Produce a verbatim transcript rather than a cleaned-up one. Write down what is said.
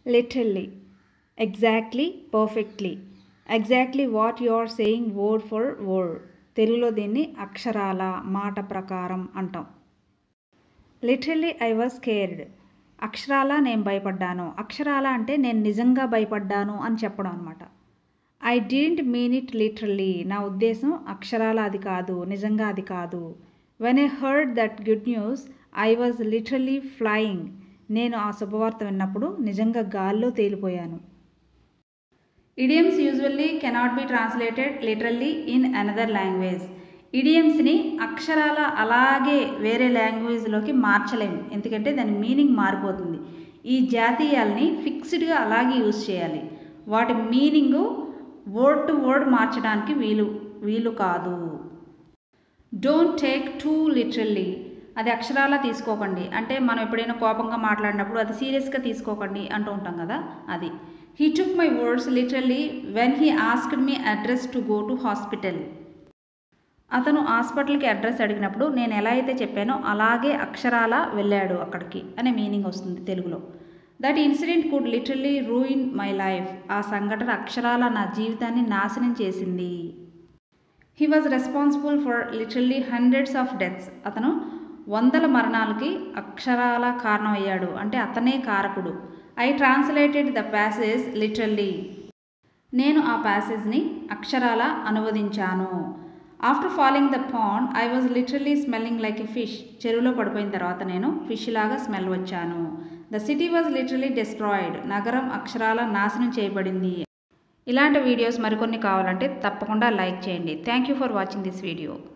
Literally, exactly, perfectly, exactly what you are saying word for word. తెలుగులో దీన్ని అక్షరాల మాట ప్రకారం అంటాం. Literally I was scared. అక్షరాల నేను భయపడ్డాను. అక్షరాల అంటే నేను నిజంగా భయపడ్డాను అని చెప్పడం అనమాట. I didn't mean it literally. నా ఉద్దేశం అక్షరాల అది కాదు, నిజంగా అది కాదు. When I heard that good news I was literally flying. నేను ఆ శుభవార్త విన్నప్పుడు నిజంగా గాల్లో తేలిపోయాను. Idioms usually cannot be translated literally in another language. ఇడియమ్స్ని అక్షరాల అలాగే వేరే లాంగ్వేజ్లోకి మార్చలేము, ఎందుకంటే దాని మీనింగ్ మారిపోతుంది. ఈ జాతీయాల్ని ఫిక్స్డ్గా అలాగే యూజ్ చేయాలి. వాటి మీనింగు వర్డ్ టు వర్డ్ మార్చడానికి వీలు వీలు కాదు. Don't take too literally. అది అక్షరాలా తీసుకోకండి అంటే మనం ఎప్పుడైనా కోపంగా మాట్లాడినప్పుడు అది సీరియస్గా తీసుకోకండి అంటూ ఉంటాం కదా, అది. He took my words literally when he asked me address to go to hospital. అతను హాస్పిటల్కి అడ్రస్ అడిగినప్పుడు నేను ఎలా అయితే చెప్పానో అలాగే అక్షరాలా వెళ్ళాడు అక్కడికి అనే మీనింగ్ వస్తుంది తెలుగులో. That incident could literally ruin my life. ఆ సంఘటన అక్షరాల నా జీవితాన్ని నాశనం చేసింది. He was responsible for literally hundreds of deaths. అతను వందల మరణాలకి అక్షరాల కారణమయ్యాడు అంటే అతనే కారకుడు. I translated the passage literally. నేను ఆ ప్యాసేజ్ని అక్షరాల అనువదించాను. After falling the pond I was literally smelling like a fish. చెరువులో పడిపోయిన తర్వాత నేను ఫిష్ లాగా స్మెల్ వచ్చాను. The city was literally destroyed. నగరం అక్షరాల నాశనం చేయబడింది. ఇలాంటి వీడియోస్ మరికొన్ని కావాలంటే తప్పకుండా లైక్ చేయండి. Thank you for watching this video.